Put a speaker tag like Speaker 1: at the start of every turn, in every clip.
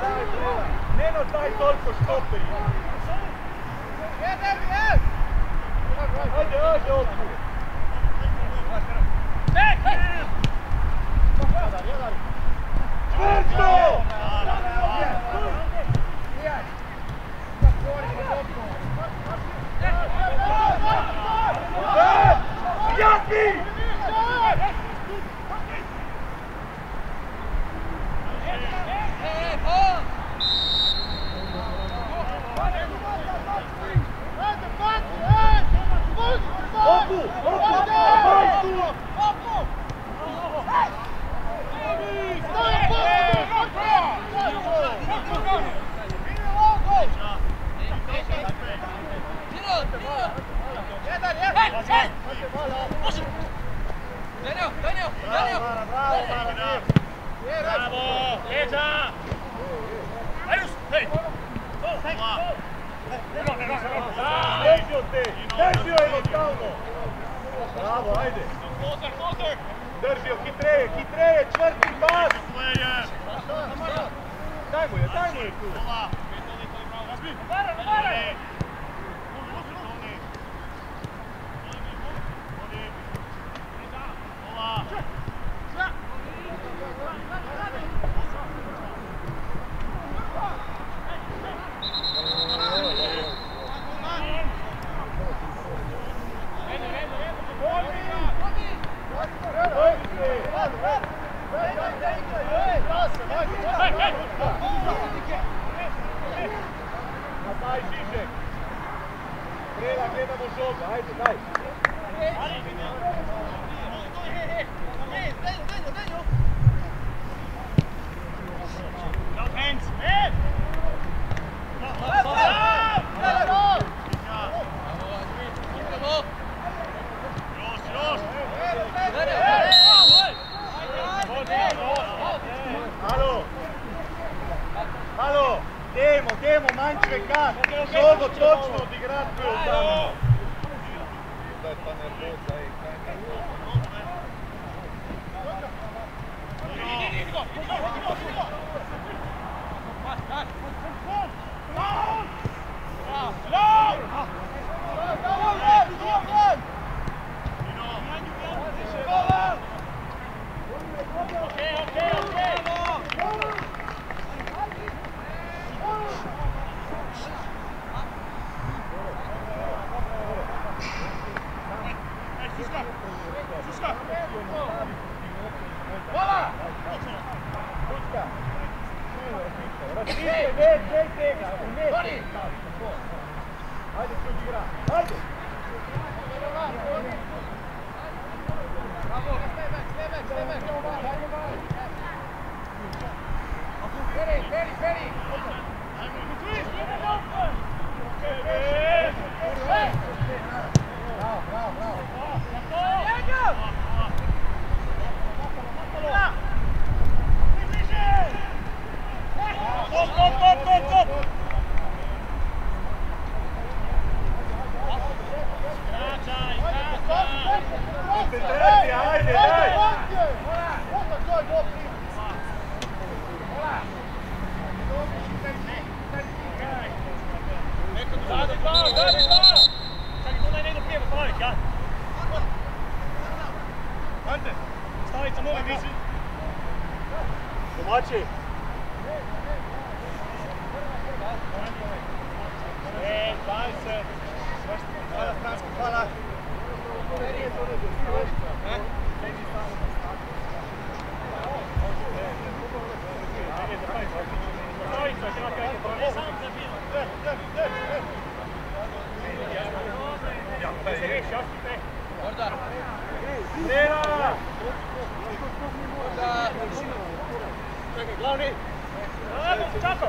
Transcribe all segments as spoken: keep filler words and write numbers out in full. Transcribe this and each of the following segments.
Speaker 1: Ne na taj toliko štopi. Ajde, ajde otku. Čvrsto! Jasni! Opu! Opu! Majstu!
Speaker 2: Daniel, Daniel, Daniel!
Speaker 1: Bravo, bravo!
Speaker 3: Bravo! Leđa! Ajus! Hej!
Speaker 1: Držio te! Držio jednostavno! Bravo, ajde! Držio, hitreje, hitreje, čvrsti pas! Daj mu je, daj mu je tu! Daj, Žižek! Prela, gledamo žoga, ajde, daj!
Speaker 3: No hands! Hey!
Speaker 1: Halo! Halo! Demo, demo, manjče kad! Žogo točno odigrat bio tamo! Daj pa nervoza, ej, kaj ne? Ajde, se odigra! Ajde! Peri, peri, peri! Bravo, bravo, bravo!
Speaker 3: Stop, stop, stop, stop, stop! Vraćaj, vraćaj!
Speaker 1: Koncentracija, ajde, daj!
Speaker 3: Zadi dva, zadi dva! Čak i to naj ne idu prije popraviti, ja? Ante, stavit sam novi visi.
Speaker 1: Domaći!
Speaker 3: E, dvajset!
Speaker 1: Hvala, Fransko, hvala! Prela!
Speaker 3: Čekaj, glavni! Ajmo, čako!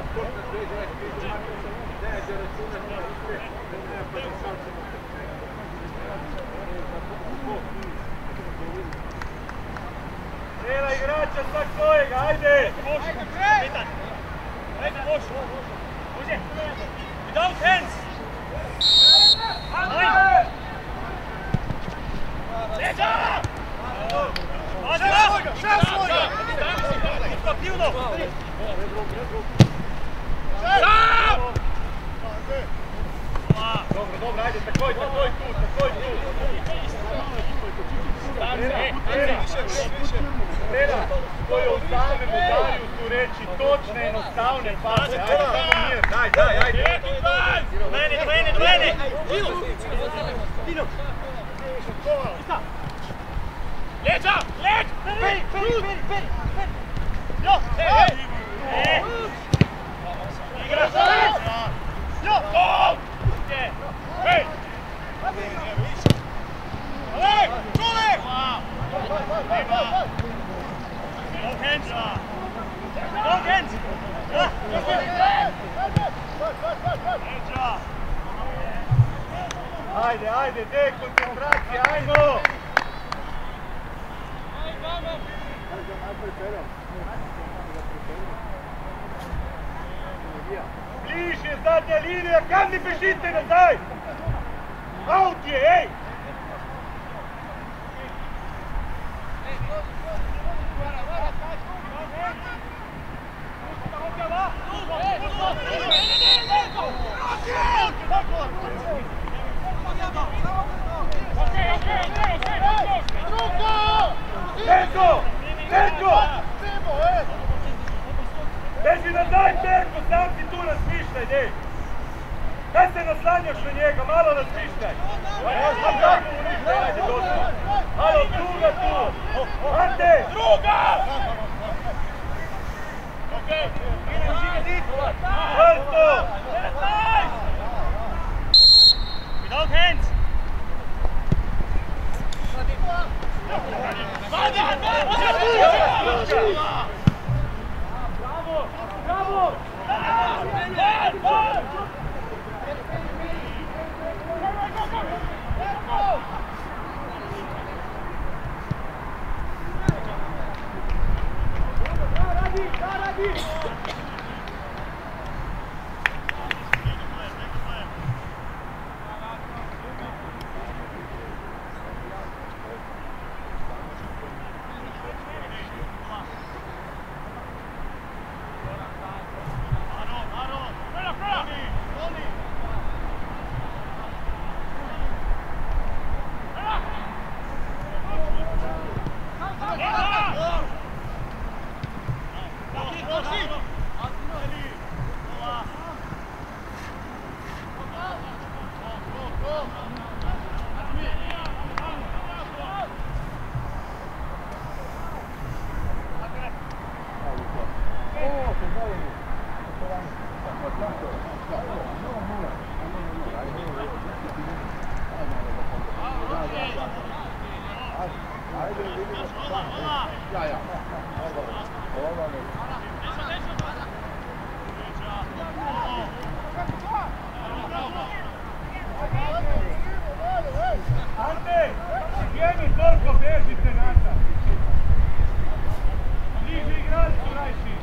Speaker 1: Prela igrača svak svojega, ajde!
Speaker 3: Ajde, prej! Ajde, moš! Uđe! Without hands! Ajde! Leđa! Ajde, šest svojega! Šest svojega! Aktivno!
Speaker 1: Dobro, dobro, ajde, takoj, takoj tu, takoj tu. Trena, koji u samem udarju su reći točne, jednostavne pase. Ajde, samo mir, daj, daj, ajde.
Speaker 3: Do mene, do mene, do mene!
Speaker 2: Dino!
Speaker 3: Leđa! Leđ!
Speaker 2: Peri, peri, peri, peri!
Speaker 3: Jo, hej, hej! Igra se! Jo, gol! Hej! Alek, čule! Long hands! Long hands! Leđa!
Speaker 1: Ajde, ajde, de, koncentracija, ajmo! Bliže, zadnja linija, kam ne bežite nazaj? Aut je, ej! Berko! Berko! Beži nazaj, Berko, sam si tu razmišljaj, dej! Kaj se naslanjaš na njega, malo razmišljaj! Ajde, dosta! Halo, druga tu! Ante!
Speaker 3: Druga!
Speaker 1: Vrto!
Speaker 3: Without hands!
Speaker 1: Bravo! Bravo! Ante, jedni toliko bežite nazad. Bliži igralcu, Rajši.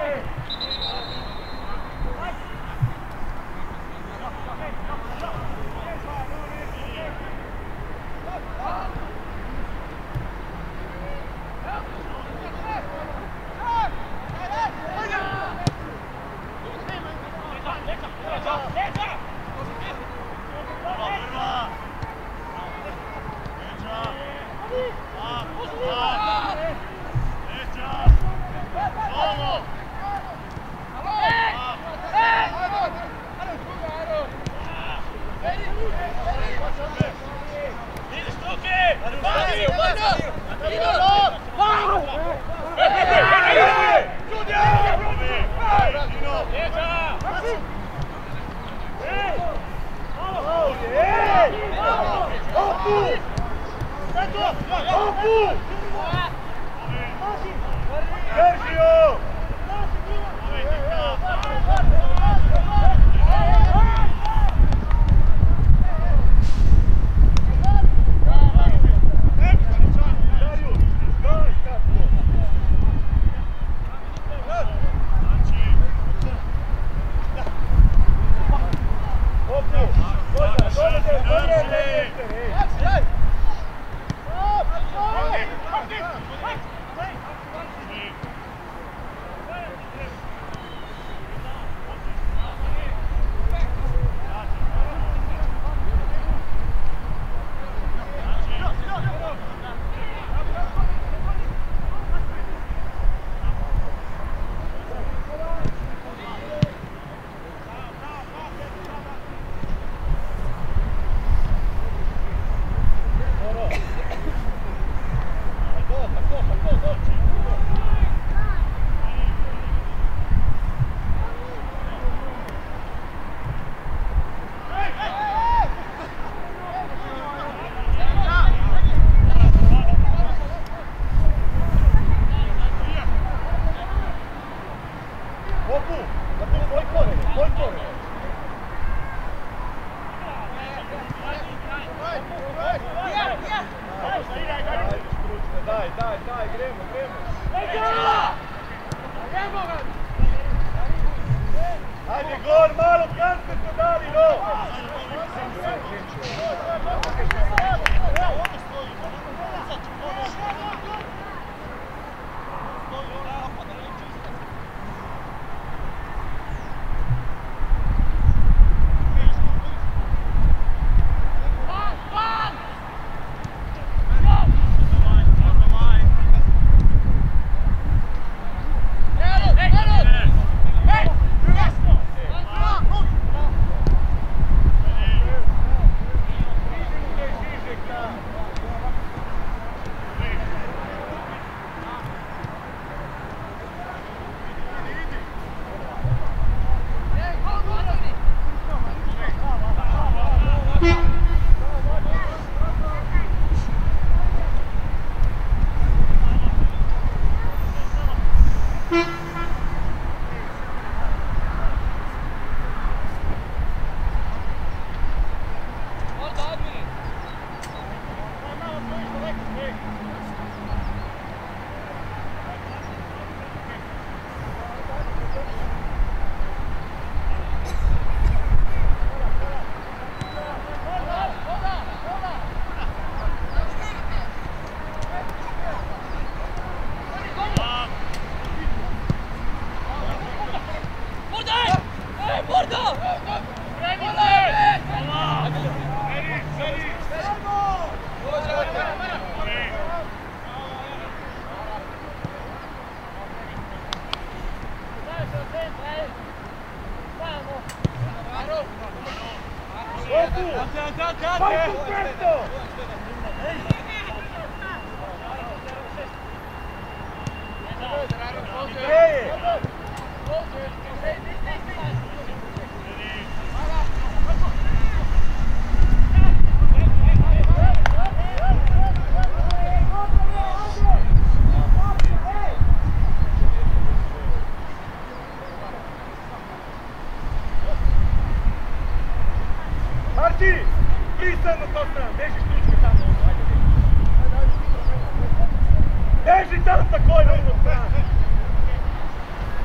Speaker 1: Beži tam takoj na jednu stranu!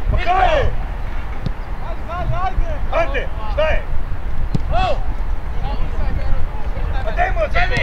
Speaker 1: Pa kaj je? Ante, šta je? Pa dajmo za to!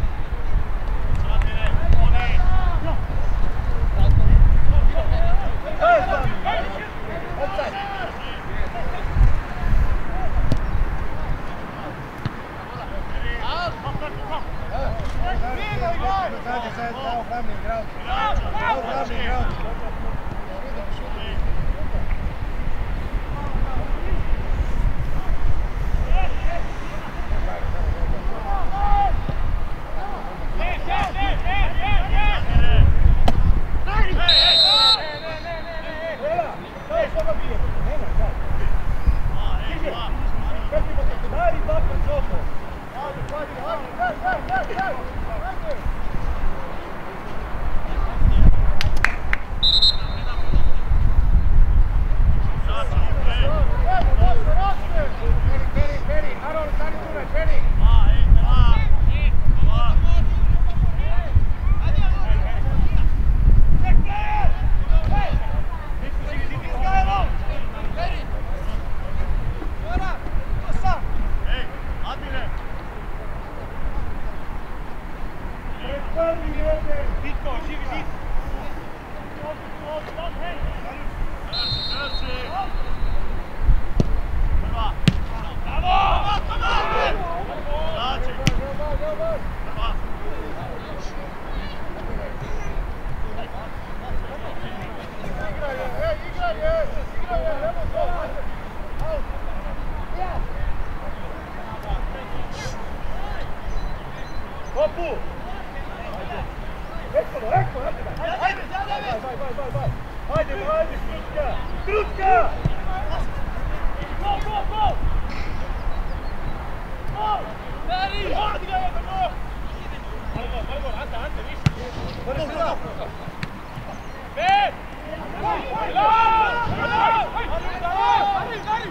Speaker 1: Popu! Ekolo, ekolo, ajde! Ajde, ajde, ajde, Stručka! Stručka! Go, go, go! Go! Veri! Odi ga jedan, go! Margo, Margo, Ante, Ante, više! Margo, Margo! Pet! Ajde! Ajde! Ajde!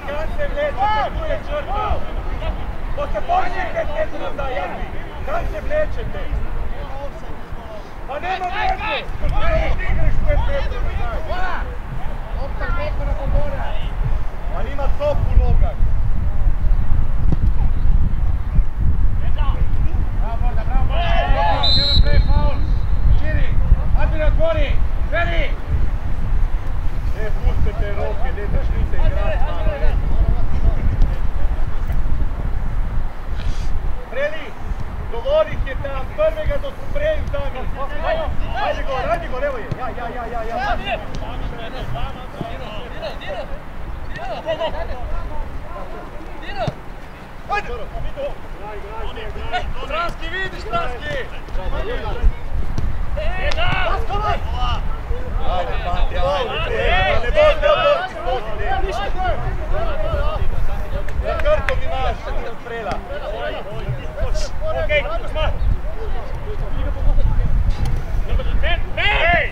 Speaker 1: Kad se vlečete, tu je črta. Ko se počne pet metra nazad, jazdi. Kad se vlečete? Pa nema veze! Ko se igraš pet metra nazad.
Speaker 2: Optak metra do mora.
Speaker 1: On ima top u nogah.
Speaker 2: Bravo, Borda, bravo, Borda. Nema pre, faul. Širi. Admira, otvori. Veli.
Speaker 1: Ne, pustite roke, ne začnite igrati malo. Preli, dovolih je tam, prvega do spreju sami. Ajde gol, ajde gol, evo je. Ja, ja, ja, ja, ja.
Speaker 3: Stranski, vidiš Stranski!
Speaker 1: Ajde, Pati, ajde. Ne bojte od Boski, za krtom imaš od Prela.
Speaker 3: Okej, Kuzma! Hej!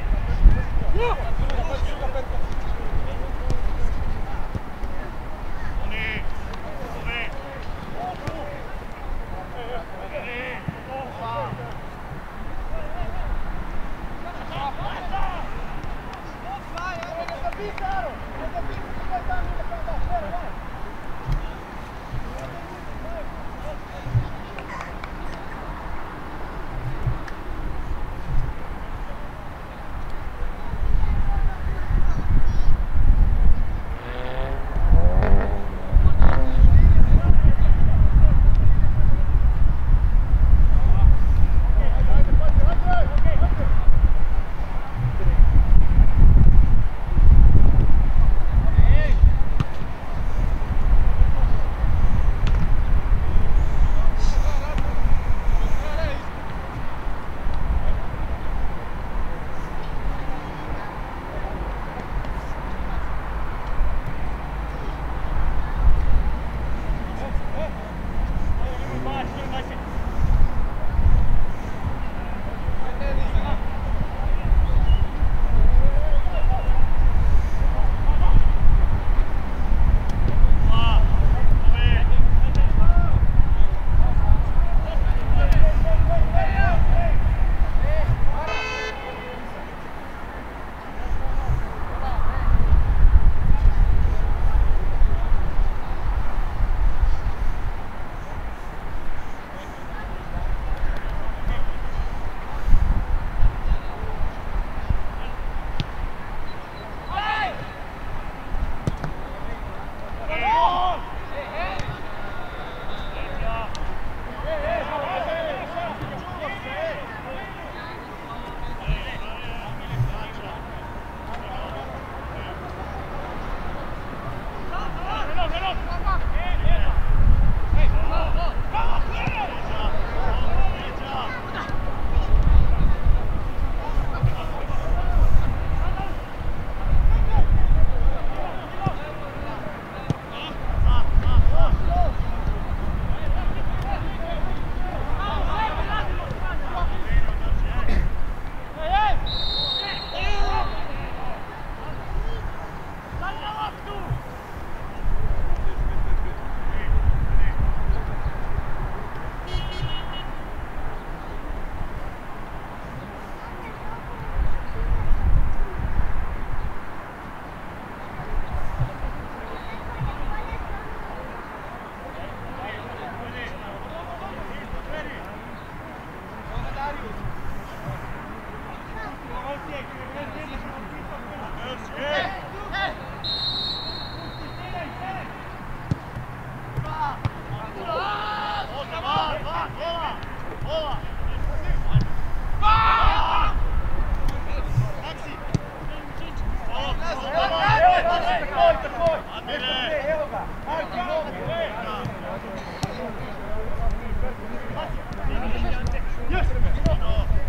Speaker 1: Yes!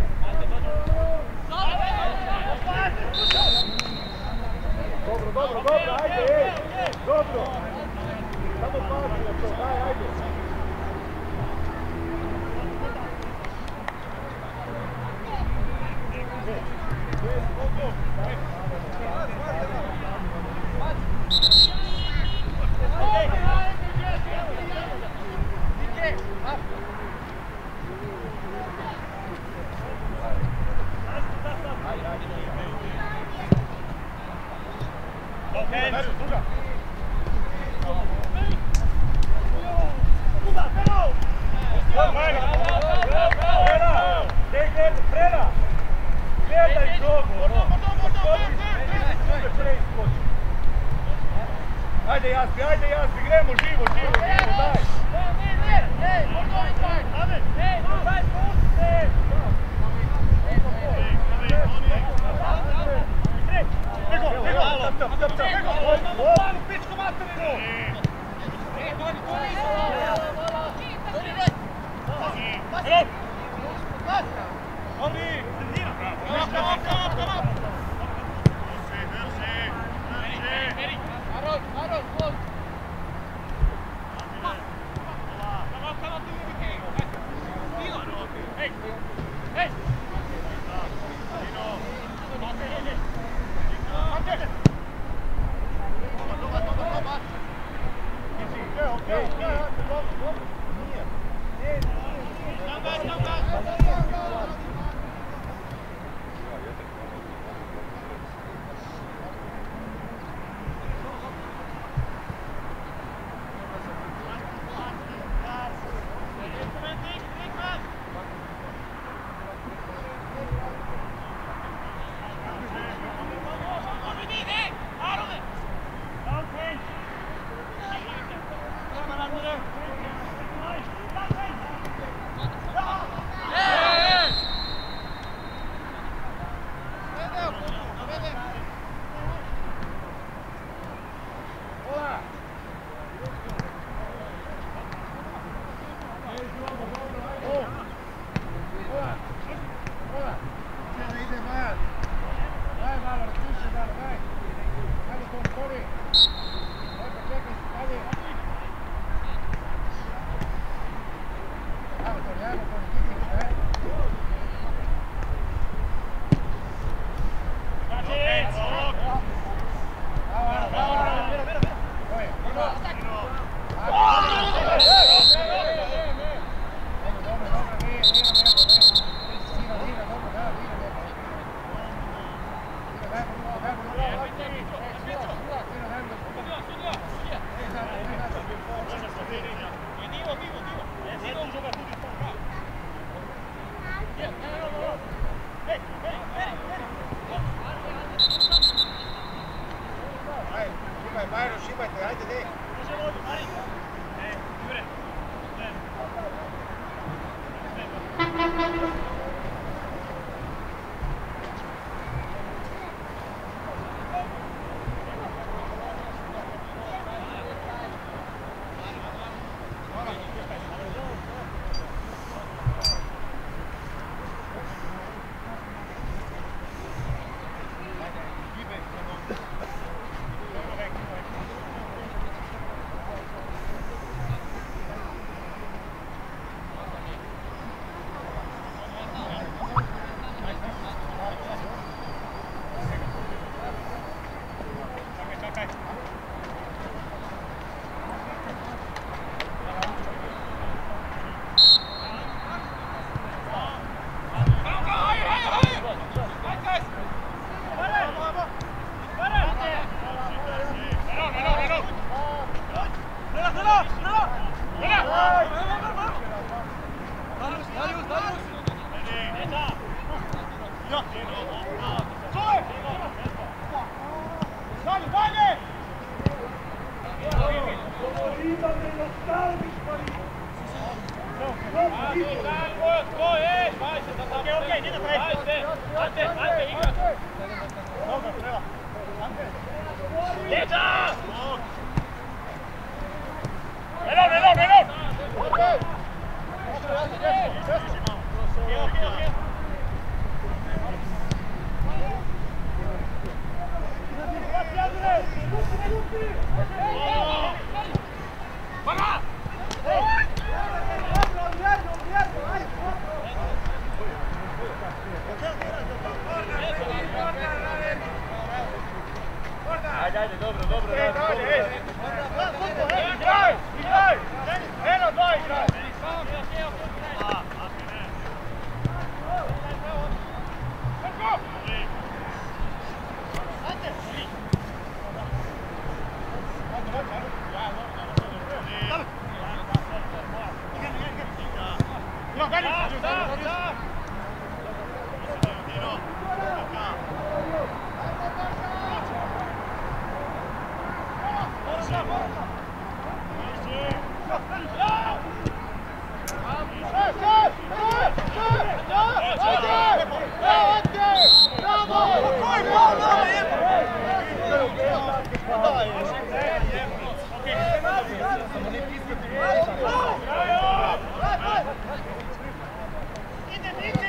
Speaker 2: druga.
Speaker 1: Preda! Gledaj žogu, ono! Ajde Jaspi, ajde Jaspi, gremo živo, živo, živo, daj!
Speaker 2: Pičko materinu!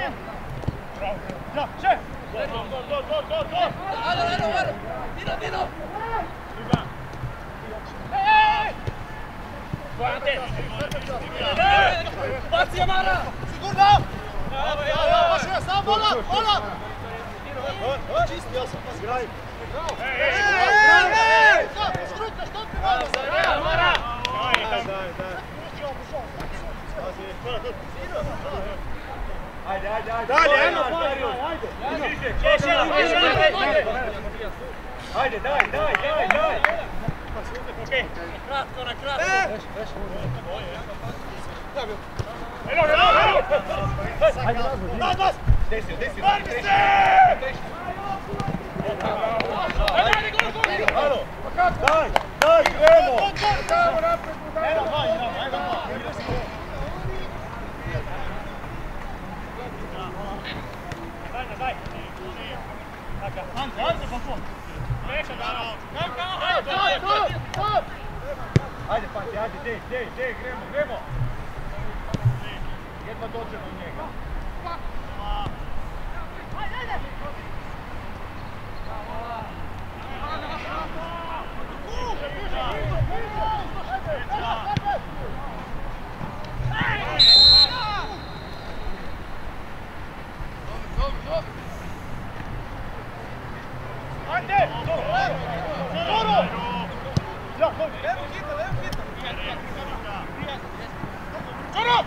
Speaker 2: Ja, še!
Speaker 3: Gol, gol, gol, gol, gol, gol!
Speaker 4: Ajde, ajde, ajde! Dino, Dino!
Speaker 3: Ej! Ante!
Speaker 4: Baci Amara!
Speaker 2: Sigurno!
Speaker 3: Evo, evo, evo!
Speaker 2: Samo bola, bola! Čisti, ja sam pas graj.
Speaker 3: Ej, ej,
Speaker 2: ej! Skrutka, što ti malo?
Speaker 3: Amara!
Speaker 2: Daj, daj, daj.
Speaker 1: Ajde, ajde, ajde.
Speaker 2: Dalje, ajmo, ajde, ajde.
Speaker 3: Još jedan, još jedan!
Speaker 1: Ajde, daj, daj, daj, daj.
Speaker 3: Okej.
Speaker 4: Kratko, na kratko!
Speaker 3: Eno, eno, eno!
Speaker 2: Ajde, razvoj. Das, das!
Speaker 1: Desio, desio.
Speaker 3: Ajde se! Ajde, ajde, gol, gol!
Speaker 1: Halo, daj, daj, gremo.
Speaker 2: Samo napred, daj. Evo, daj, ajde,
Speaker 3: Daj, daj! Taka.
Speaker 2: Ante, ajde, pa to.
Speaker 3: Veša, da!
Speaker 2: Stop, stop, stop!
Speaker 1: Ajde, Panti, ajde, dej, dej, dej, gremo, gremo. Jedva dođemo u njega.
Speaker 2: Ante! Dobro! Ja, evo hita, evo hita! Dobro!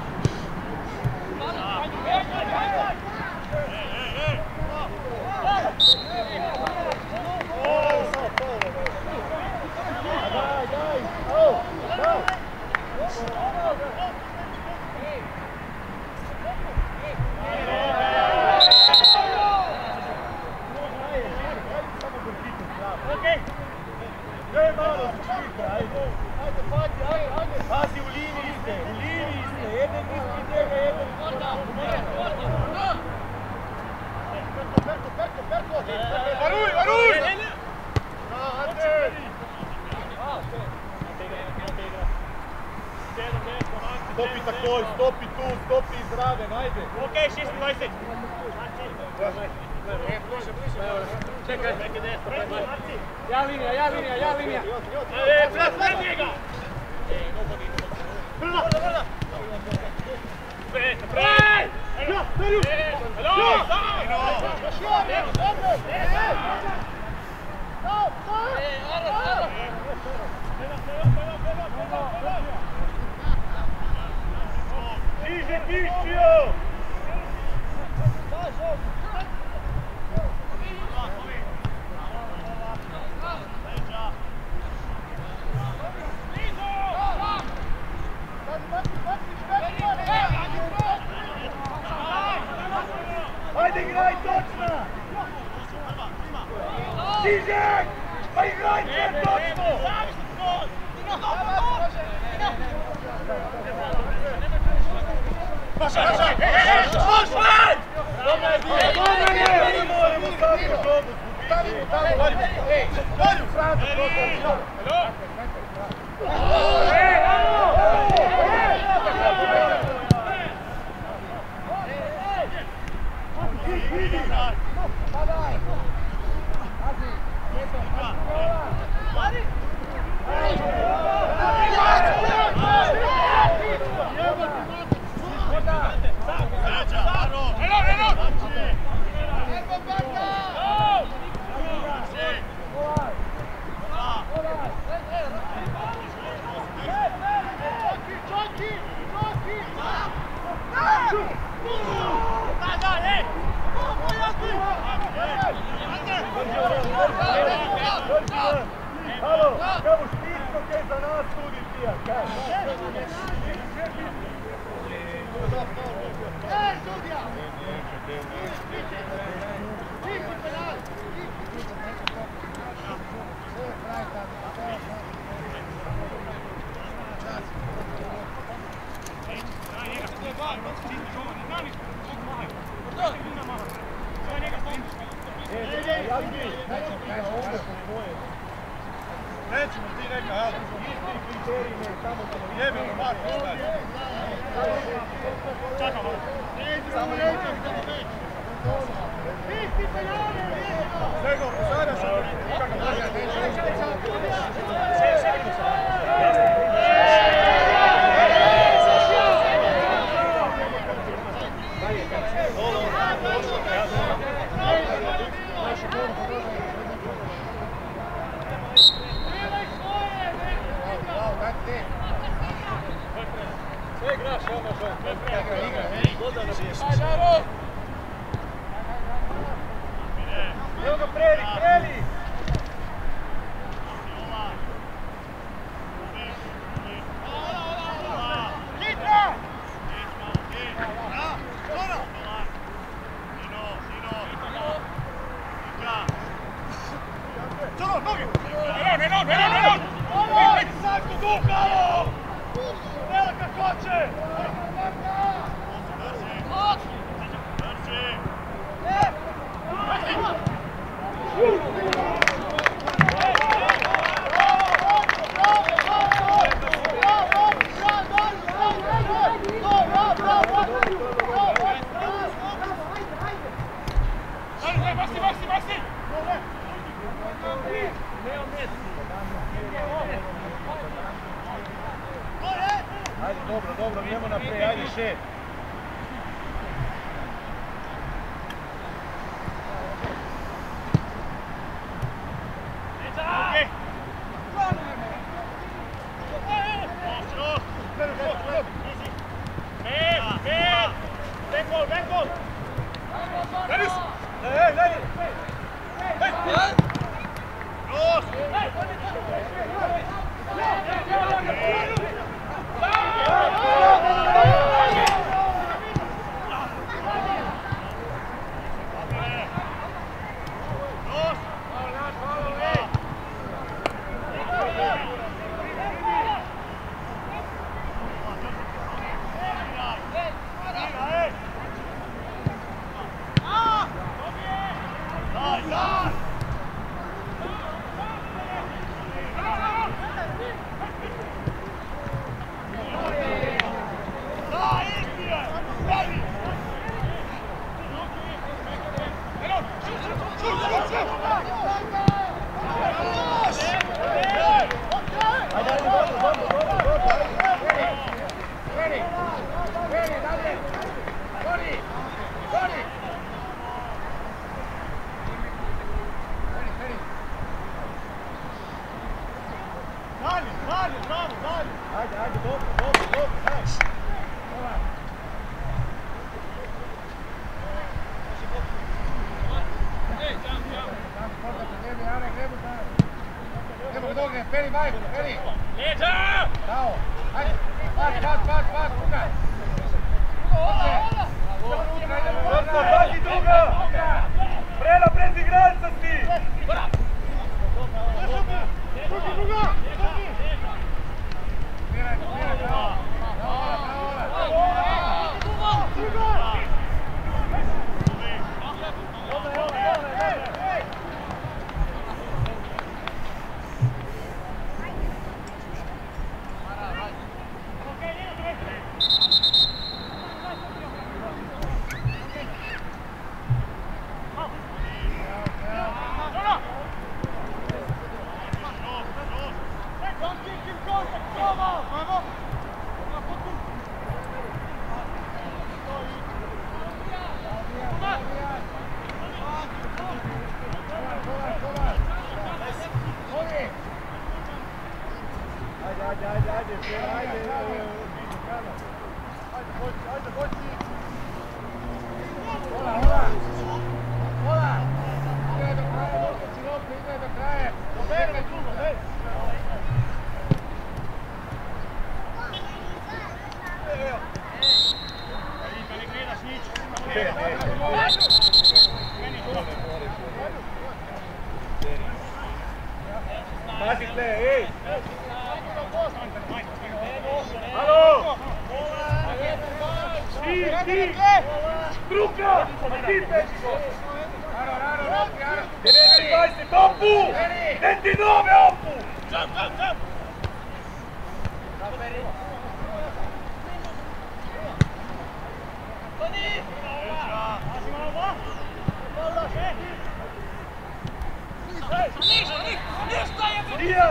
Speaker 1: Daj malo, čekaj, ajde. Ajde, Pati, ajde, ajde. Pazi, u liniji ste, u liniji ste. Jedan ispred njega, jedan ispred njega.
Speaker 2: Perko, perko, perko! Varuj, varuj! Ante!
Speaker 1: Stopi takoj, stopi tu, stopi izraven, ajde.
Speaker 3: Okej, šest dvadeset.
Speaker 4: Čekaj, ja linija, ja linija, ja linija!
Speaker 3: Ej, pred, pred njega!
Speaker 2: Brna, brna!
Speaker 3: Pred, pred!
Speaker 2: Ja, Darius!
Speaker 3: Alo,
Speaker 2: Još jedan, dobro! Stop, stop!
Speaker 4: Ej, Aras, Aras!
Speaker 1: Tiže, tišio! Ajde, igraj točno! Žižek! Pa igrajte točno!
Speaker 2: Paša, paša! Paša!
Speaker 1: Dobra je, dobra je! Ne moramo sad u dobu
Speaker 2: Stavimo, stavimo, Dalju! Ej, Dalju! Frano, prosto!
Speaker 1: Ej, alo! Halo, kao špicno kaj za nas sudi tija, kaj?
Speaker 2: Ej, sudija! Nećemo ti neka, halo.
Speaker 1: Isti kriterij ne, samo ćemo...
Speaker 2: Jebimo, Marko, šta je?
Speaker 3: Čakamo.
Speaker 2: Samo nećemo,
Speaker 1: Evo ga preli, preli!
Speaker 2: Ajde, dobro, dobro, idemo naprej, ajde, še.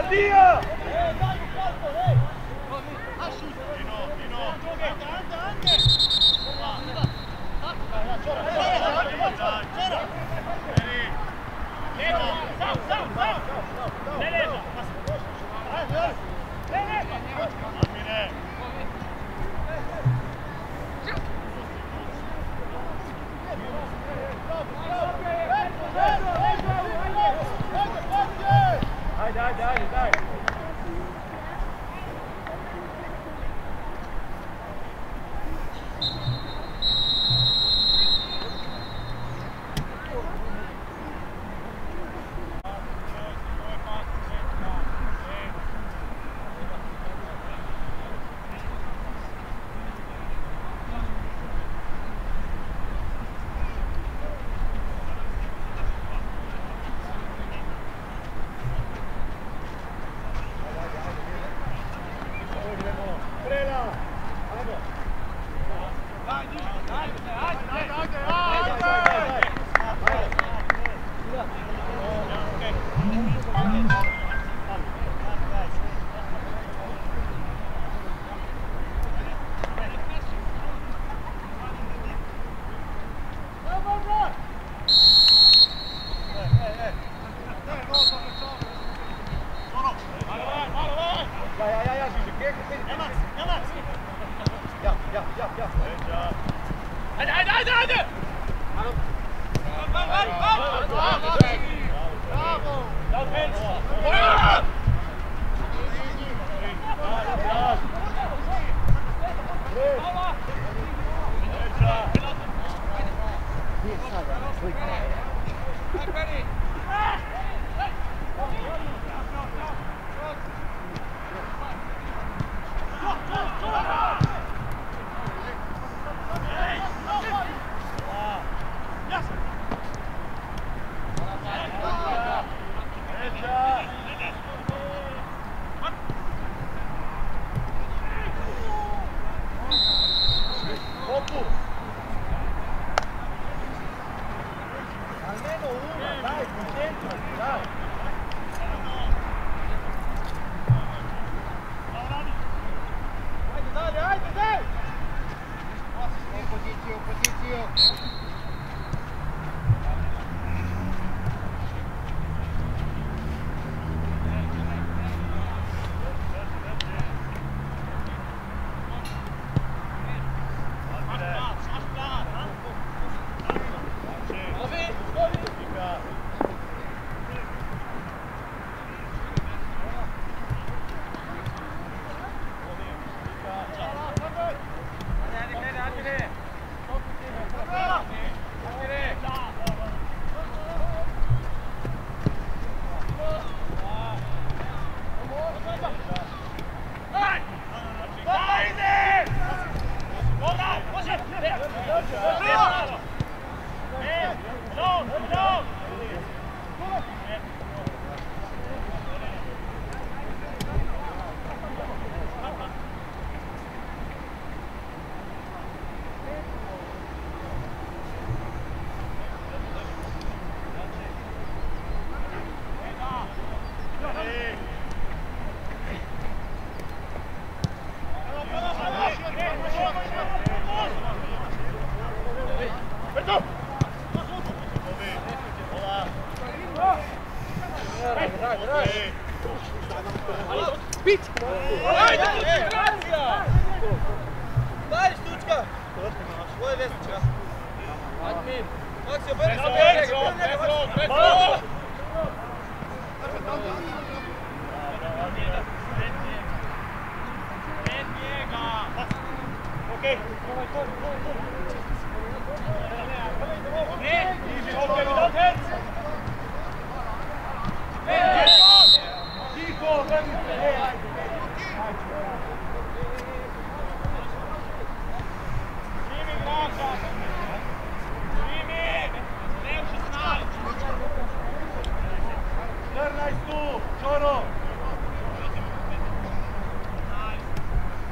Speaker 1: Dija! Ajde, ajde, ajde, daj!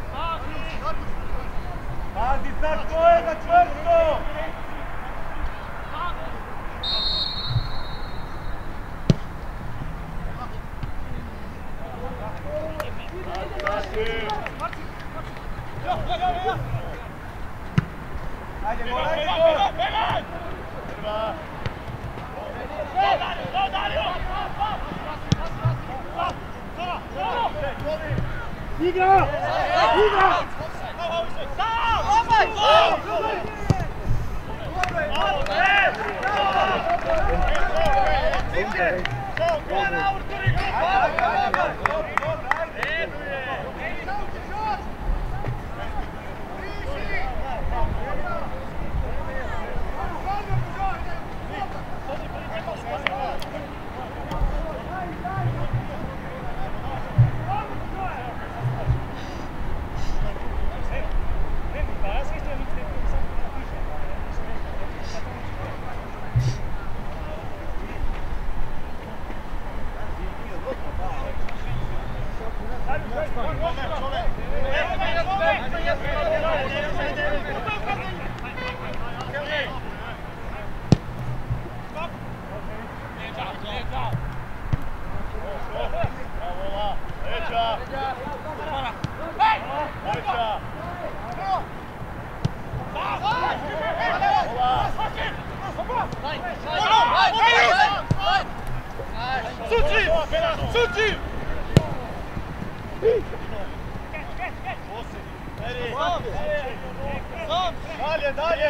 Speaker 1: Pazi sad ko je na čvrsto! Dalje, dalje!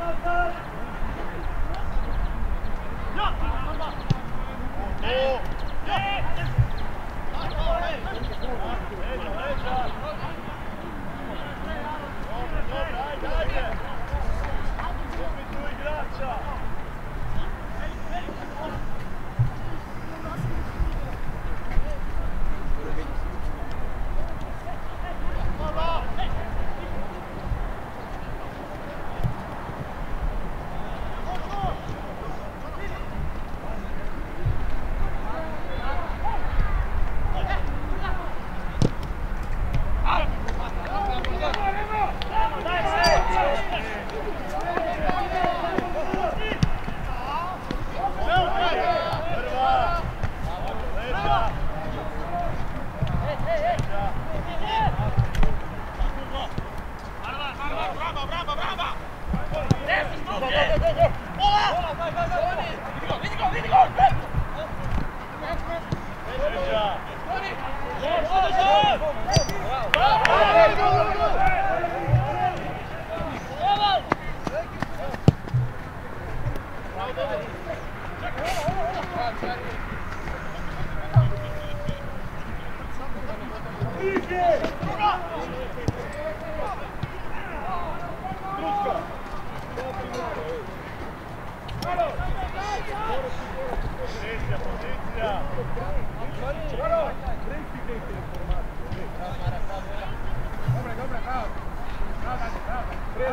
Speaker 1: Oh!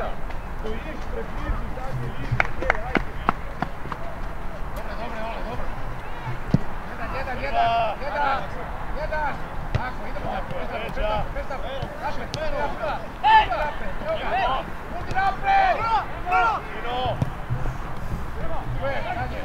Speaker 1: Stojiš preblizu zadnje linije, ej, ajde.
Speaker 2: Dobre, dobre, Ole, dobro. Jedan, jedan, jedan, jedan, jedan. Tako, idemo napred, bez napred, bez napred, napred, napred, napred, napred, budi napred!
Speaker 1: Ino!
Speaker 2: Sve, dalje.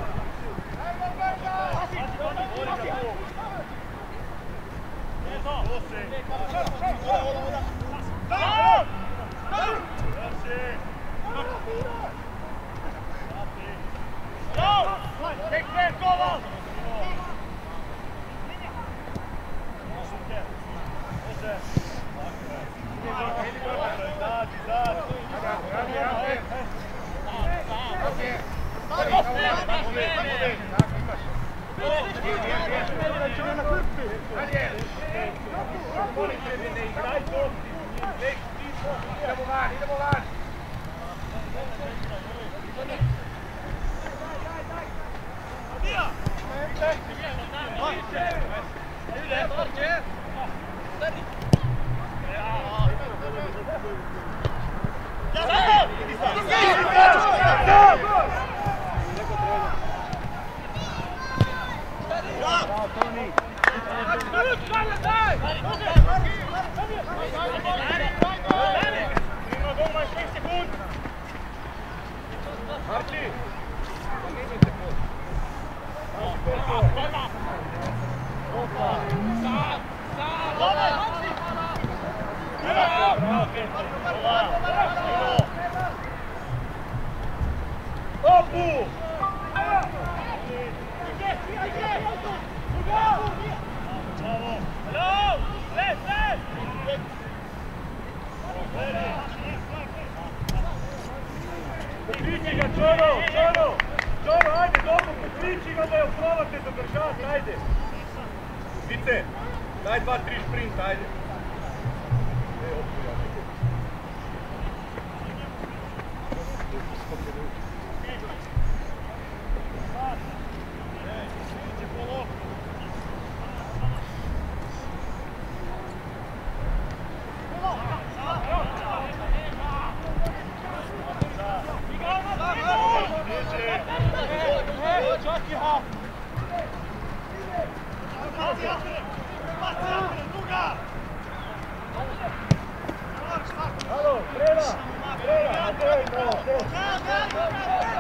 Speaker 2: Idemo van, idemo van!
Speaker 1: Pokriči ga, Čoro, Čoro! Čoro, ajde, dobro, pokriči ga da je probate zadržati, ajde! Vice, daj dva, tri sprint, ajde! E, otpuja. Alo, treba, treba, treba,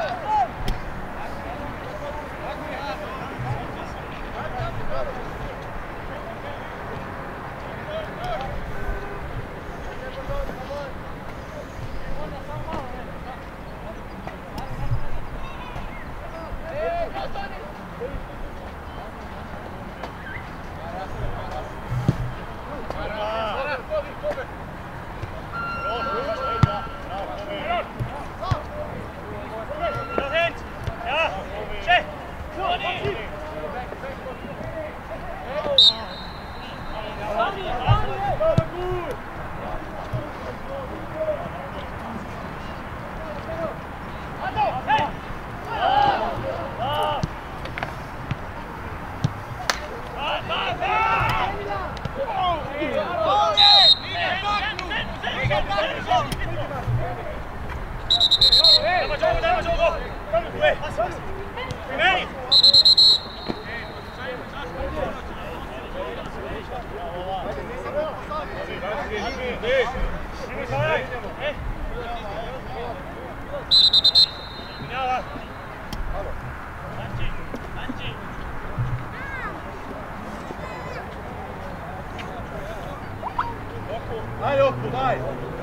Speaker 1: Daj, Oku, daj!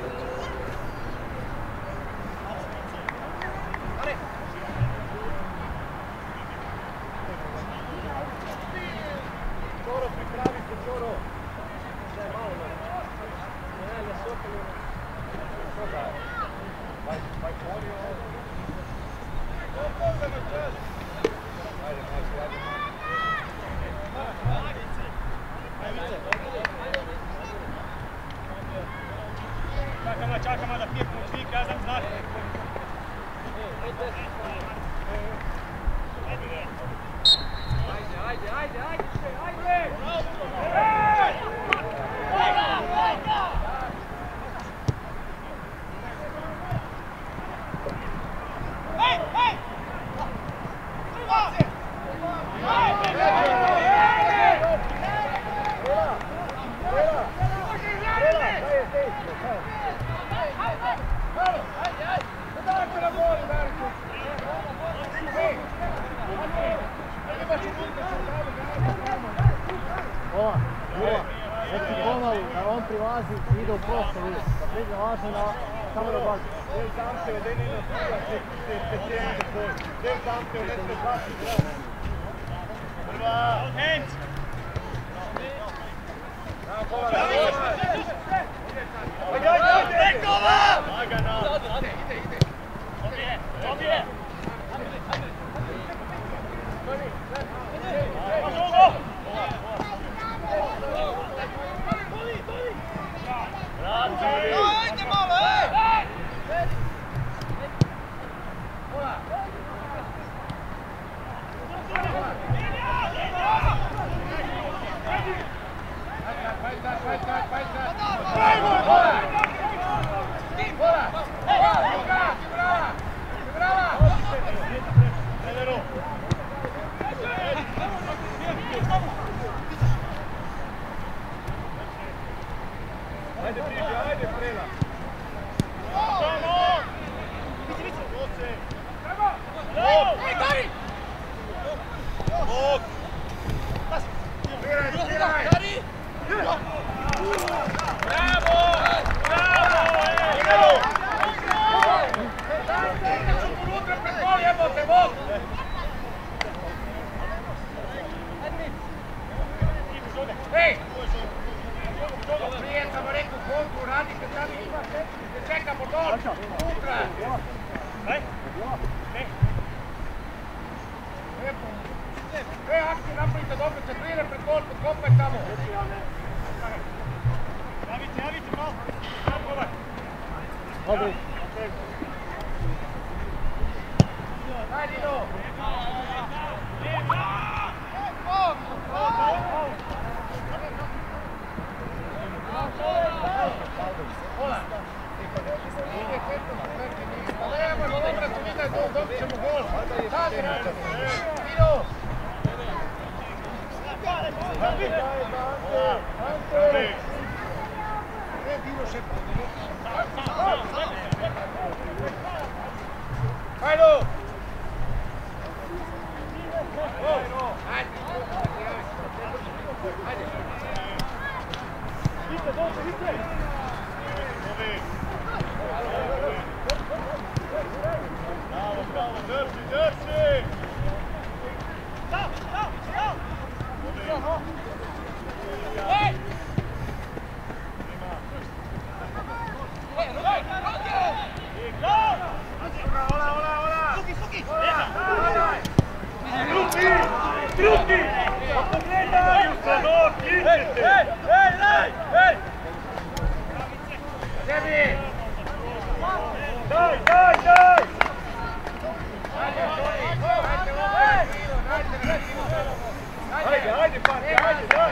Speaker 1: Čoro, pripravi se, Čoro! Daj, malo me. Ne, ne sopili. Što daj? Daj, daj, pori ovo. Ajde, Marci, ajde.
Speaker 3: Čakamo, čakamo da pijepnu svi, kazam znak.
Speaker 4: Ajde, ajde, ajde, ajde, ajde!
Speaker 5: ide u prostor, vidi. Da priđe važno na kameru bazi.
Speaker 1: Del Dante, da ne nastupa se specijalni tvoj. Del Dante, ne se baci grana. Prva! Hands! Ajde, ajde, ajde! Tekova! Lagana! Ide, ide, ide! Dobije, dobije! Ajde malo, ej! Ajde priđe, ajde Prela! Samo! Vici, vici! Oce! Treba! Ej, Dari! Bog! Pasi! Biraj, biraj! Dari! Bravo! Bravo! Idemo! Unutra preko, jebote, Bog! Ej! Prije sam rekao kontru radite, sad ima se čeka motor, unutra. Daj. Ne. Lijepo. Sve akcije napravite dobro, četrine pred gol, podkopaj tamo. Javite, javite malo.
Speaker 5: Dobri.
Speaker 2: Daj, Dino. Hola. Ide centrum, pa nema dobro, tu ide, dobit ćemo gol. Sad radite. Dino. E, Dino šepa. Hajdo. Ajde. Ajde.
Speaker 1: Vidite, dođe, vidite! Bravo, bravo, drži, drži! Stop, stop, stop! Ej! Ej, Roger, Roger! Ola, ola, ola! Suki, suki! Truki! Truki! Pogledaj! Ustanov, idete! Ej, ej, ej, ej! Sebi! Daj, daj, daj! Ajde, ajde, Pati, ajde, daj!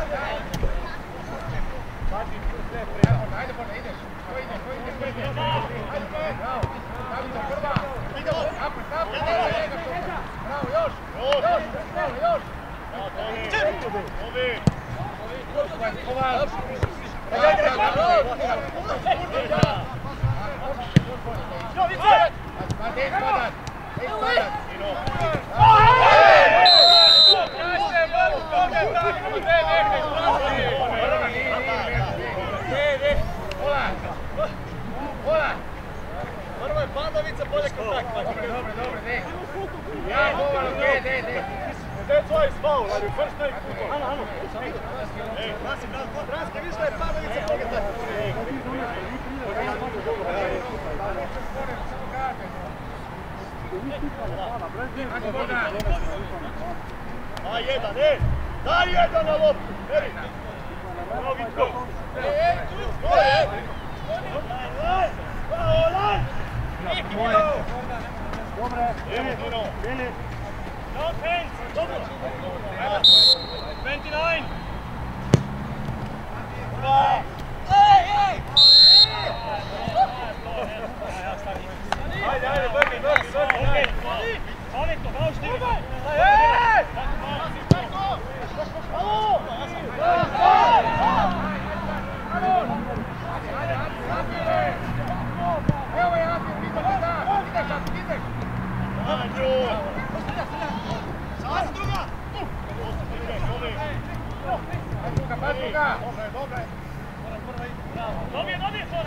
Speaker 1: Pati, sve prema.
Speaker 2: Ajde, Borna, ideš. Ko ide, ko ide, ko ide? Ajde, ko ide? Bravo. Stavite prva. Idemo. Napred, napred. Bravo, još. Još. Bravo, još.
Speaker 1: Ovi!
Speaker 2: Koval.
Speaker 1: Ajde, ajde,
Speaker 2: Što, vice? Ma, gdje je spadat? Gdje je spadat?
Speaker 1: Prvo je Pavlovica, bolje kontakt.
Speaker 2: Dobre, dobre, dobre, ne. Ja, Bovan, ne, ne, ne.
Speaker 1: That's why it's foul, ali first time. Ano, ano. Ej, Krasi, Kraske, vidiš da je Pavlovica pogodak. Daj jedan, ej! Daj jedan na loptu! Eri! Bravo, Vitko! Ej, ej! Ej! Ej! Olan!
Speaker 5: Dobre.
Speaker 1: Evo, Dino!
Speaker 5: Bili.
Speaker 1: No hands! Dobro! dvadesет devet! Ej, ej! Ajde, ajde, brgi, brgi, brgi! Pametno, bravo što ide! Ej! Alo!
Speaker 2: Evo je Antir, vidite da! Ideš, Antir, ideš!
Speaker 1: Anđu! Sada si druga! Ovi!
Speaker 2: Aj druga, pa druga!
Speaker 1: Dobre, dobre!
Speaker 3: Dobije, dobije, Sora!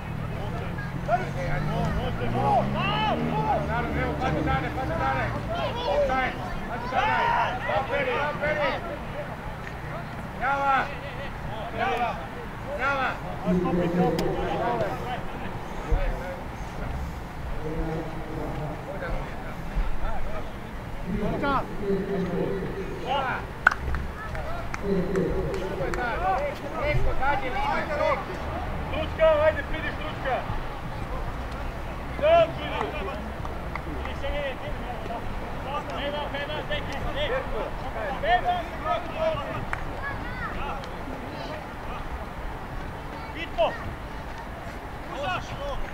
Speaker 2: Naravno, evo, pazi dane, pazi dane. Offside, pazi dane. Naperi, naperi. Java. Java. Java. Java. Eko, zadnje linije, eko.
Speaker 1: Stručka, ajde, pridi Stručka! Sam pridi!
Speaker 3: Peda, peda, teki, teki! Peda! Bitno! Uzaš!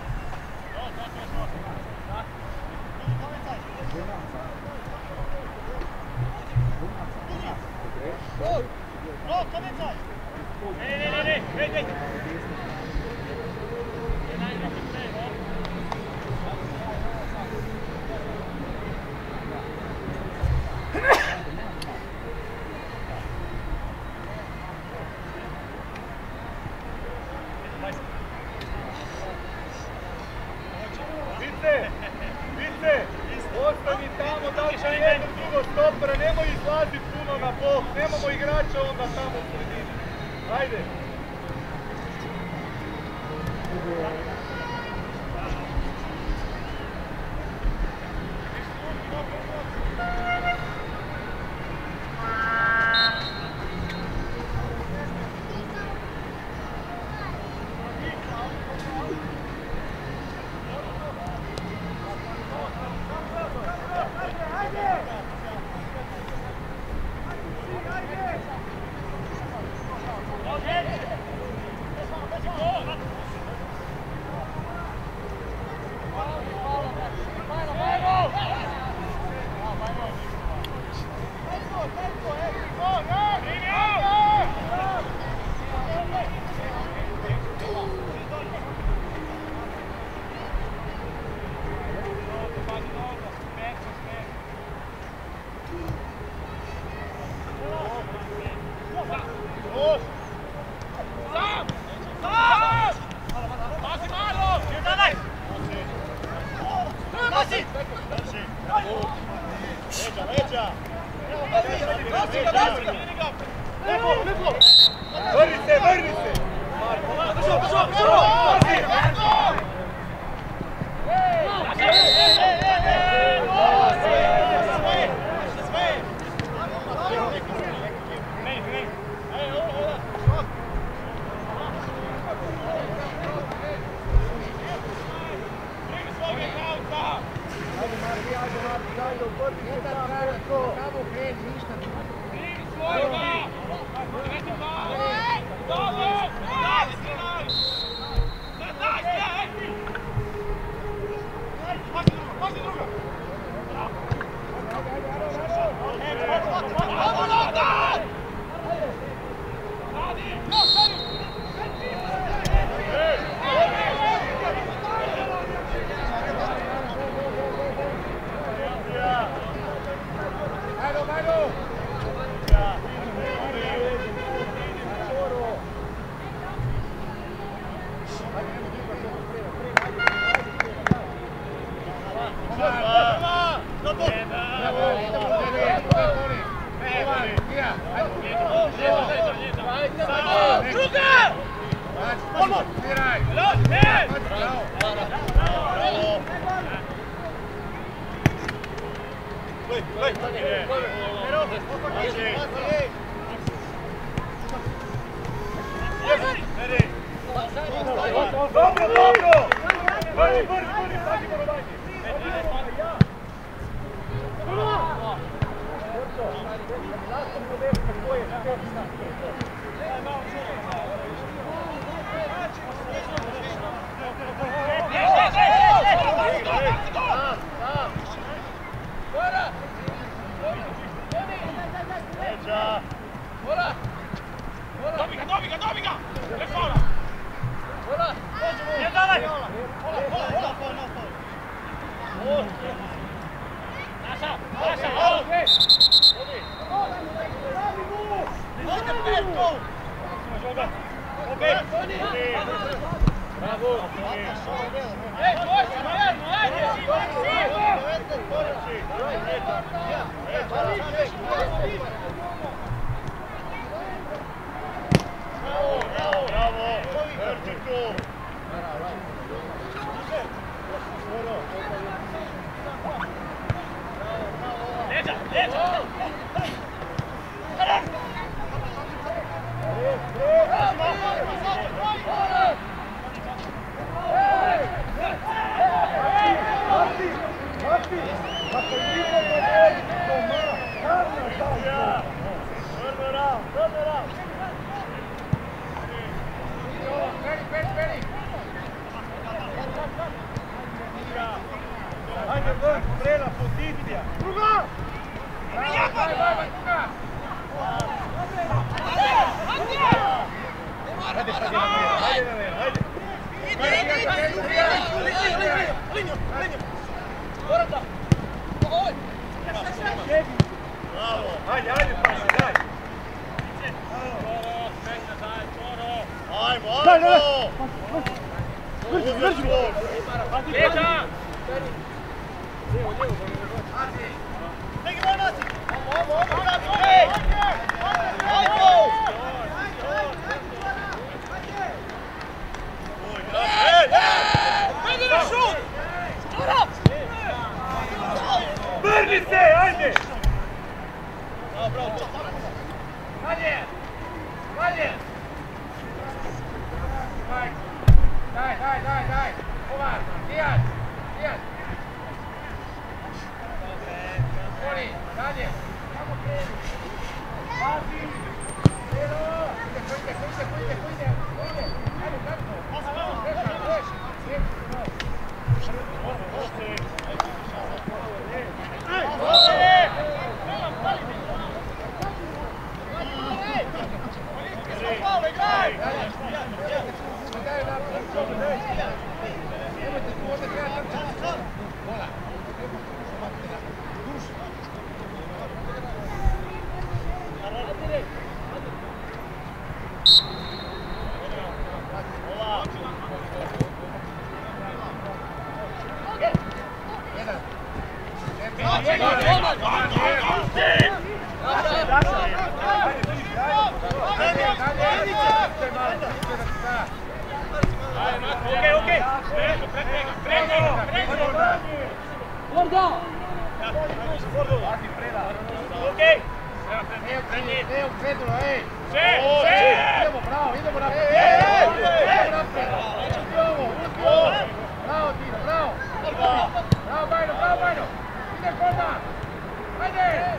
Speaker 3: No, komecaj! Ne, ne, ne, ne, ne, ne!
Speaker 1: Vice! Vice! Ostani tamo, da li će jedno drugo stopera, nemoj izlaziti puno na bok, nemamo igrača onda tamo u sredini. Ajde! Vrni se, vrni se! Dobro, dobro! Vrni, vrni, vrni, pazi Borovajni!
Speaker 3: Dobi ga, dobi ga, dobi ga! Prefora! Ne dalej! Naša, naša, ovo! Idite petko!
Speaker 1: Ajde, vrh, spremna pozicija. Druga!
Speaker 2: Bravo, daj, daj, daj, druga!
Speaker 1: Ajde, sad je na mene, ajde na mene, ajde.
Speaker 3: Ide, ide, ide! Liniju, liniju! Gorada! Oj!
Speaker 1: Bravo! Ajde, ajde, Paši, daj!
Speaker 3: Ajmo, ajmo!
Speaker 5: Vrži, vrži!
Speaker 3: Leđa! Neki moj nasi! Ajmo, ajmo, ajmo! Ajmo! Vedi na šut! Skoro!
Speaker 1: Vrni se, ajde!
Speaker 3: Bravo, bravo!
Speaker 2: Dalje! Dalje! Daj, daj, daj, daj! Kovar, Dijan! Dijan! Mori, dalje! Samo kreni! Pazi! Eno! Kujte, kujte, kujte, kujte! Kujte! Ajde, kako? Reša, reši! Nemojte tu ovdje treba trčati. Bola. Duši.
Speaker 1: Okej, okej! Prego, prego, prego!
Speaker 5: Gordo!
Speaker 1: Okej!
Speaker 2: Evo krenulo, ej!
Speaker 1: Še, še!
Speaker 2: Idemo, bravo, idemo naprijed! Ej, idemo naprijed! Uzmi ovo, uzmi ovo! Bravo, Tino, bravo! Bravo, Bajno, bravo, Bajno! Ide kolma! Ajde!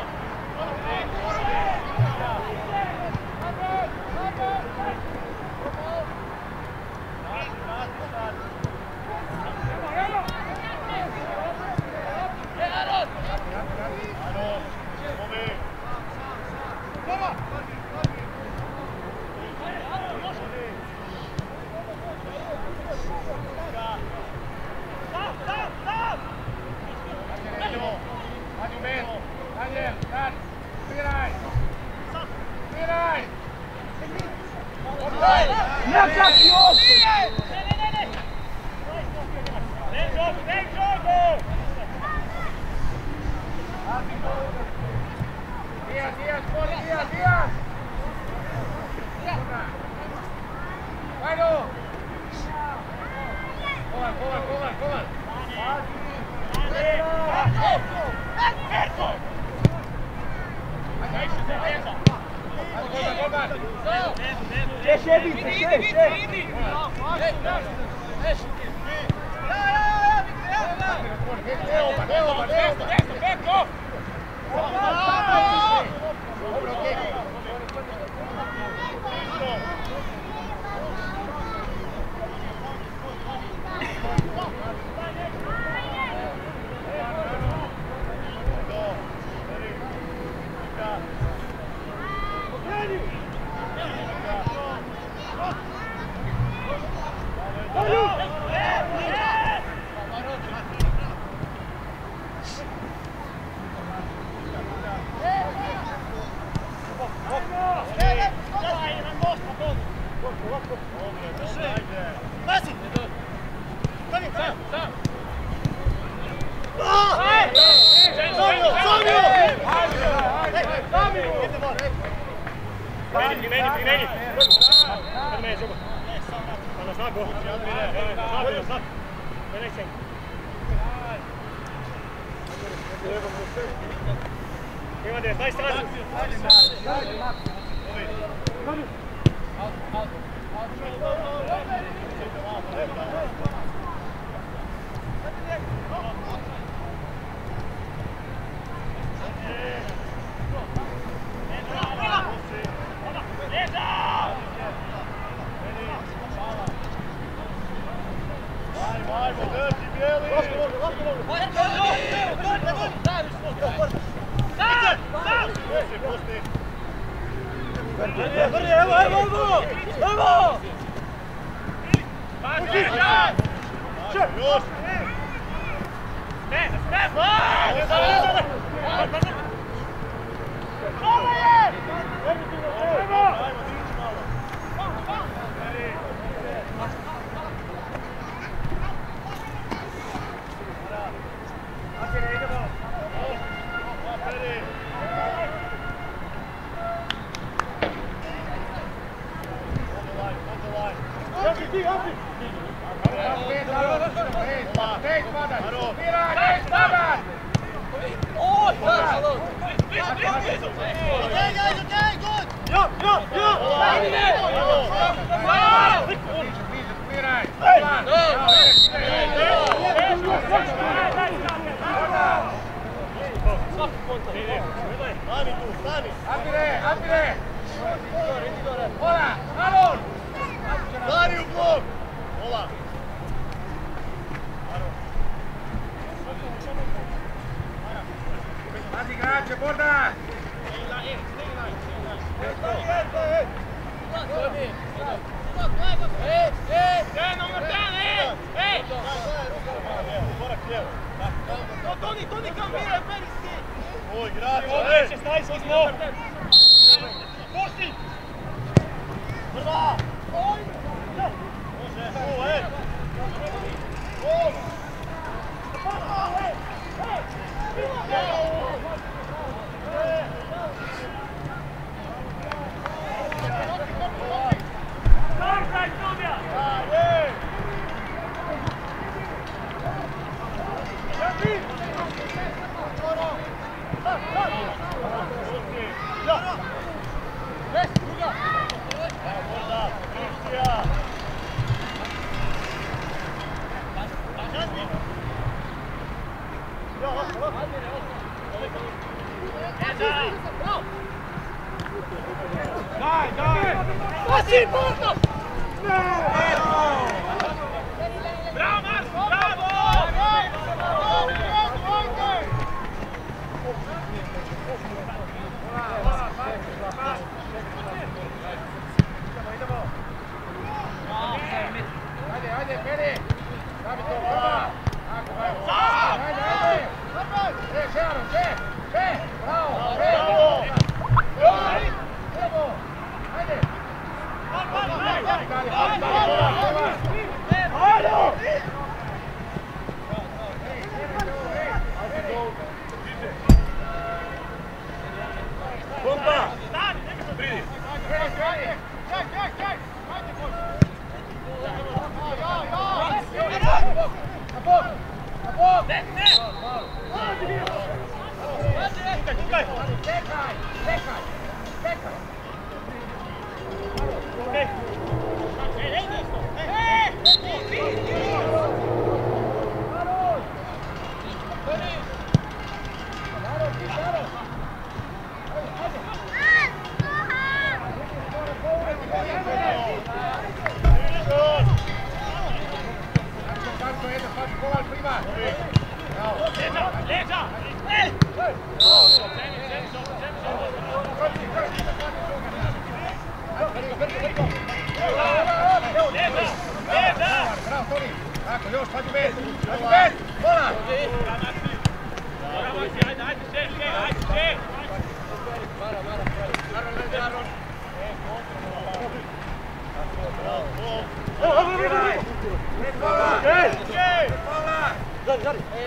Speaker 2: Dijan, Dijan, spori, Dijan, Dijan! Bajno! Kovar, kovar, kovar, kovar!
Speaker 5: Še, še, Vice, še, še!
Speaker 2: Evo ga, evo ga, evo ga! Dobro, okej.
Speaker 1: Ajde! Primeni, primeni, primeni! Kad me je zubo. Pa na znaku. Na znaku, na znaku. Ne nećem. Ima devetnaest razi.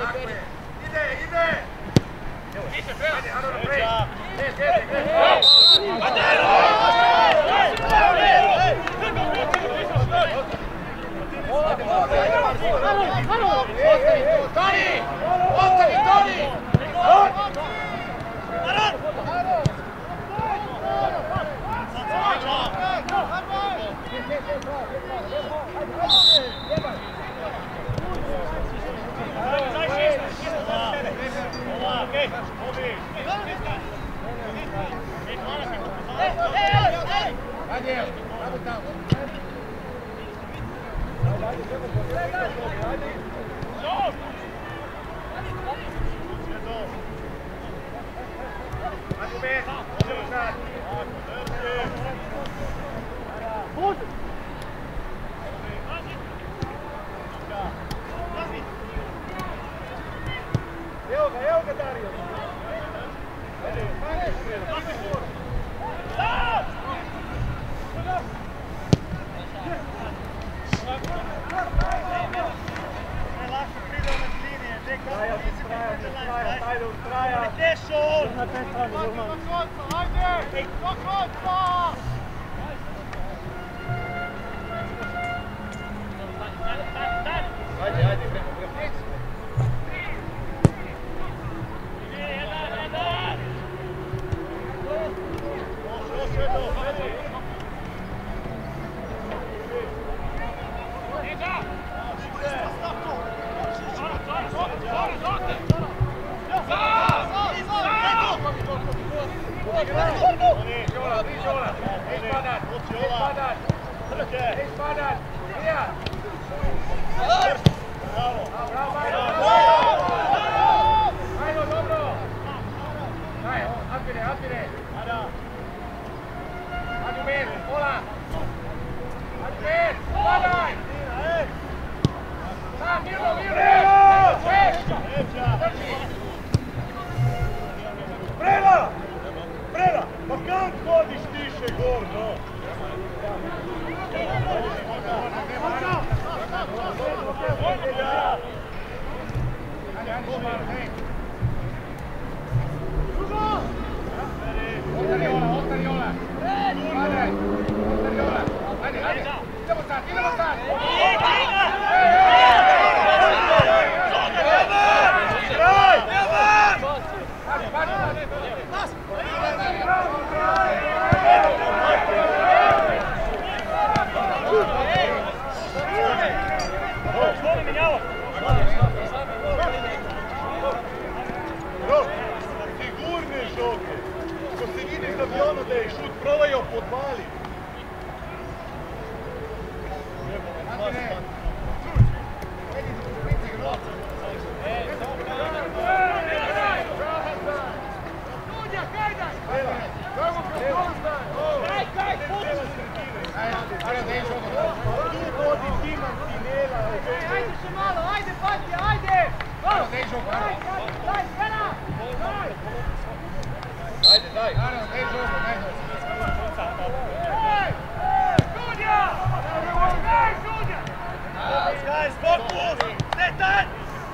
Speaker 2: Ide, ide! Ide, Ide, Ide!
Speaker 1: Evo ga, evo ga Dario! Ajde, ustraja! Na te strane, normalno.
Speaker 3: Ajde! Do konca!
Speaker 1: Ajde, ajde, gremo, gremo. Prela! Prela! Pa kak hodiš tiše gor, no? Sigurne žoke. Ko se vidiš da bi ono da je šut provajao podvali.
Speaker 4: Ajde še malo, ajde Patja, ajde! Daj, Svena!
Speaker 1: Ajde, daj!
Speaker 4: Sudja! Daj, sudja!
Speaker 3: Guys, focus! Stay tight!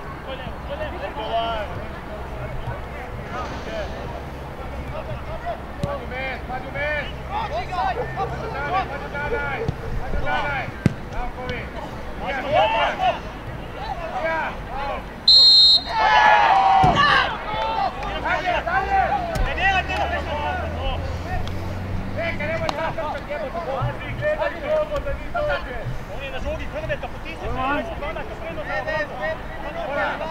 Speaker 3: On je na žogi krveta, potisni se, ajde, konaka, spremno za obrano.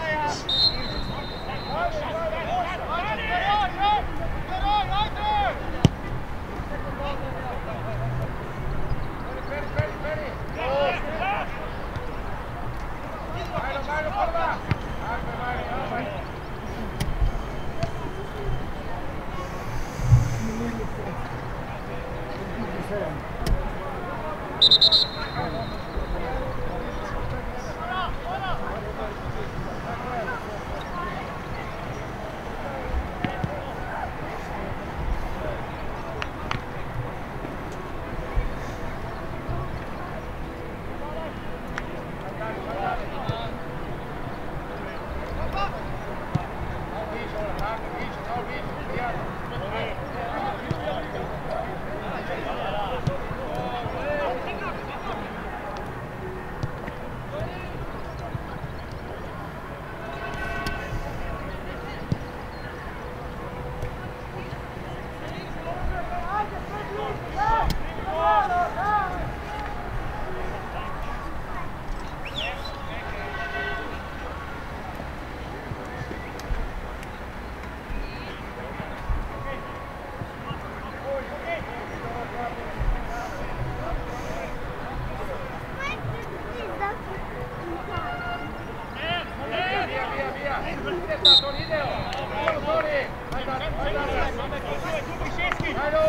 Speaker 2: via! Ide sad, Toni, ide! Idemo, Toni! Ajde, ajde, ajde! Ajde!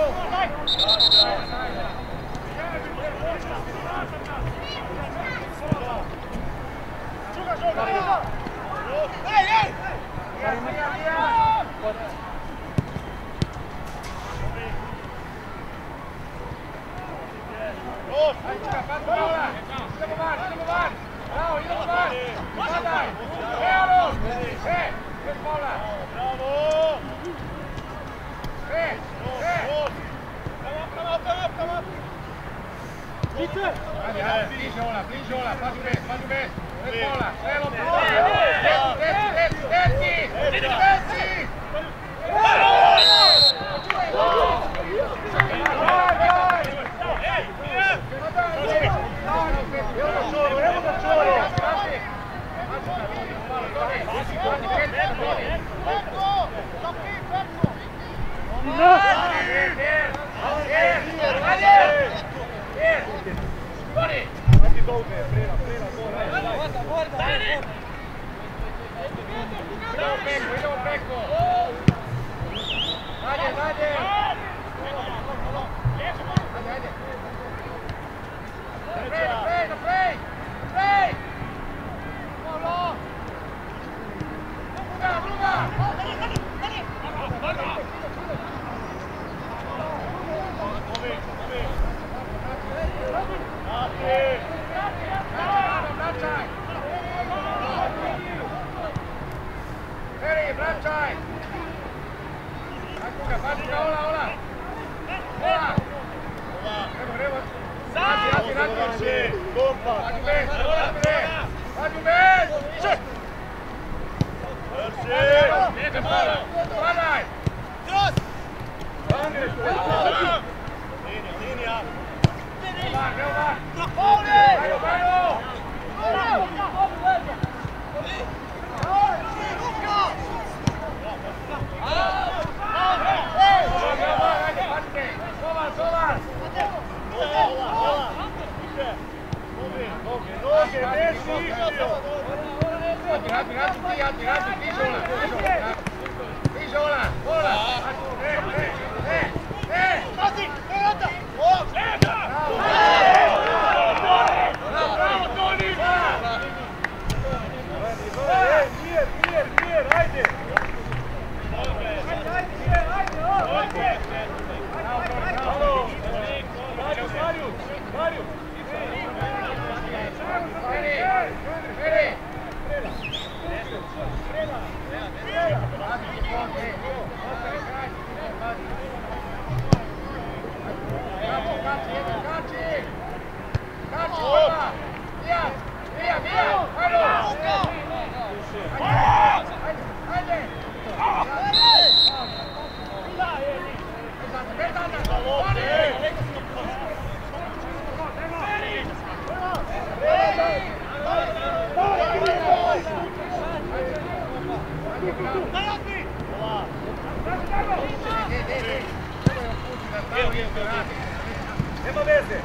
Speaker 2: Ajde, čeka, pazi Paula! Idemo van, idemo van! Bravo, idemo van! Padaj! E, Aron! E, bez Paula!
Speaker 3: Bravo!
Speaker 2: E, e!
Speaker 3: Come up, come up, come up!
Speaker 2: Ajde, ajde, bliže Ola, bliže Ola, pazi bez, pazi bez! Bez Paula, sve lopte! Deci, deci, deci! Deci!
Speaker 1: Nema veze!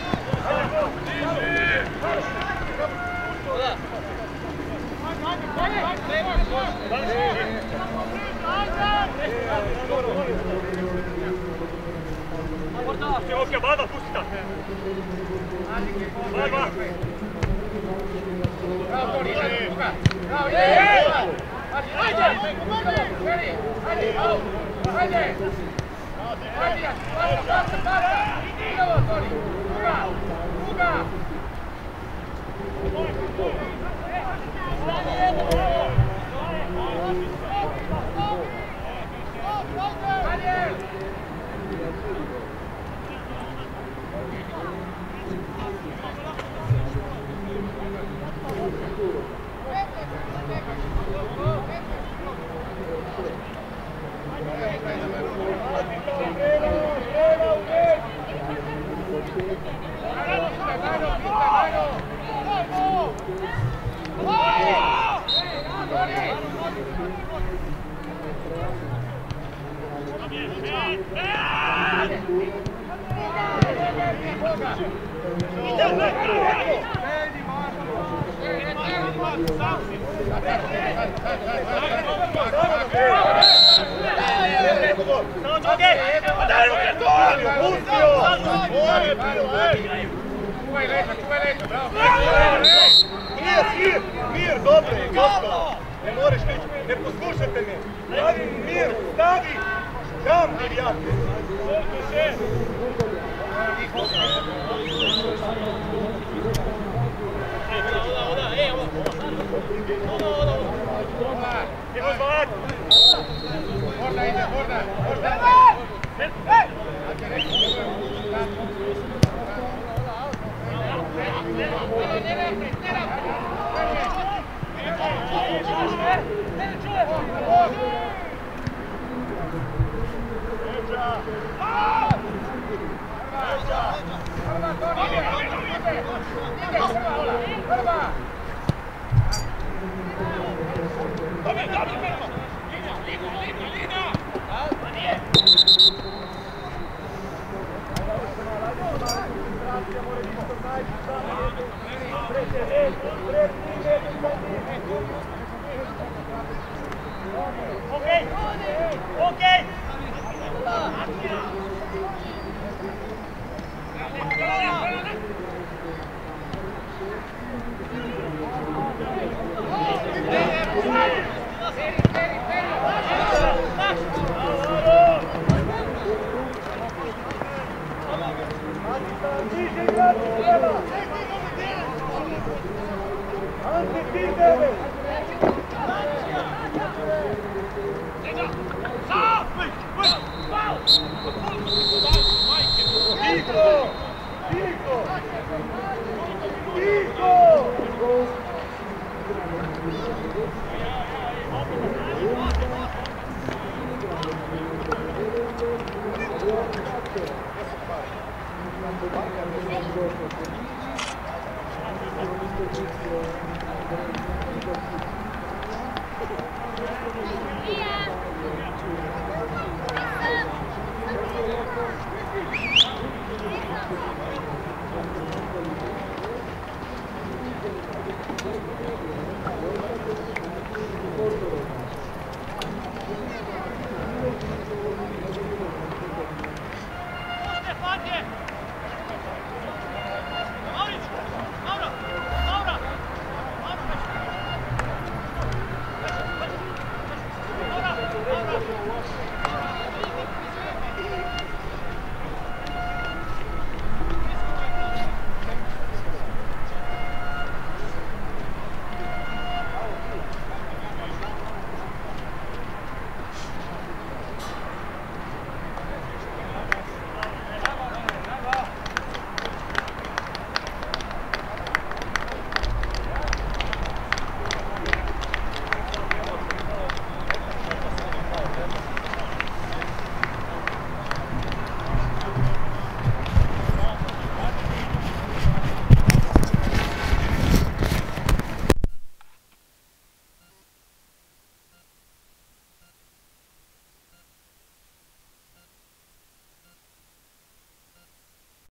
Speaker 1: Ok, vada, pusti ta! Vai, va!
Speaker 2: Bravo, Toni, ide, Luka! Bravo, ide! Ajde! Ajde! Ajde! Ajde! Ajde! Basta, basta, basta! Idemo, Toni! Luka! Luka! Ajde! Vedi Marco!
Speaker 1: Mir, mir, mir, dobro, gotovo. Ne moraš nići, ne poslušajte me. Stavi mir, stavi. Dam, divjake.
Speaker 2: Možda ide, možda, možda.
Speaker 3: Okej! Okej!
Speaker 2: Ide,